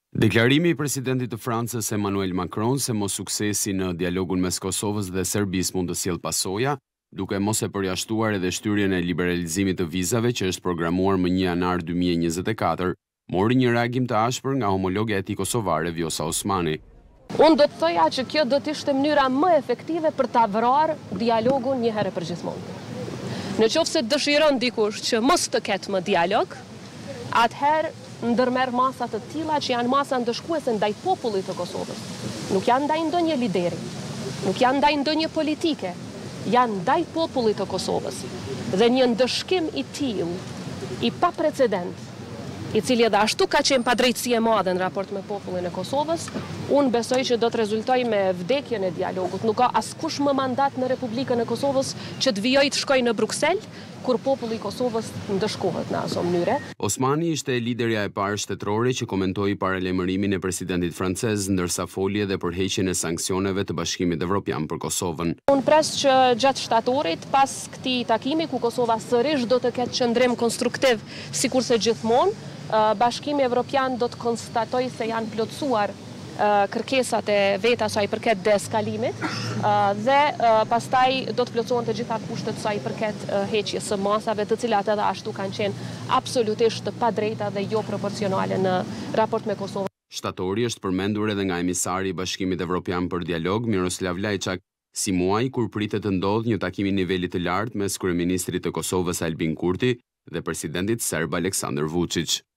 Deklarimi i presidentit të Francës Emmanuel Macron se mos suksesi në dialogun mes Kosovës dhe Serbisë mund të sjellë pasoja, duke mos e përjashtuar edhe shtyrjen e liberalizimit të vizave që është programuar më 1 janar 2024, mori një reagim të ashpër nga homologja e tij kosovare Vjosa Osmani. Unë do të thoja që kjo do të ishte mënyra më efektive për ta vrarë dialogun një herë për gjithmonë. Në qoftë se dëshiron dikush që mos të ketë më dialog, atëherë ndërmerr masa të tilla që janë masa ndëshkuese ndaj popullit të Kosovës. Nuk janë ndaj ndonjë lideri, nuk janë ndaj ndonjë politike, janë ndaj popullit të Kosovës. Dhe një ndëshkim i tillë, i paprecedent, i cili edhe ashtu ka qenë padrejtësi e madhe në raport me popullin e Kosovës, unë besoj që do të rezultoj me vdekjen e dialogut. Nuk ka askush më mandat në Republikën e Kosovës që të vijojë të shkojë në Bruksel, kur populli i Kosovës ndëshkohet në aso mënyre. Osmani ishte liderja e parë shtetërore që komentoi paralajmërimin e presidentit francez, ndërsa foli edhe për heqjen e sanksioneve të Bashkimit Evropian për Kosovën. Unë pres që gjatë shtatorit, pas këtij takimi ku Kosova sërish do të ketë qëndrim konstruktiv sikurse gjithmonë, Bashkimi Evropian do të konstatoj se janë plotësuar kërkesat e veta sa i përket deeskalimit dhe pastaj do të plotësohen të gjitha kushtet sa i përket heqjes së masave, të cilat edhe ashtu kanë qenë absolutisht të padrejta dhe jo proporcionale në raport me Kosovën. Shtatori është përmendur edhe nga emisari i Bashkimit Evropian për dialog Miroslav Lajçak, si muaj kur pritet të ndodhë një takim i nivelit të lartë mes kryeministrit të Kosovës Albin Kurti dhe presidentit serb Aleksandar Vučić.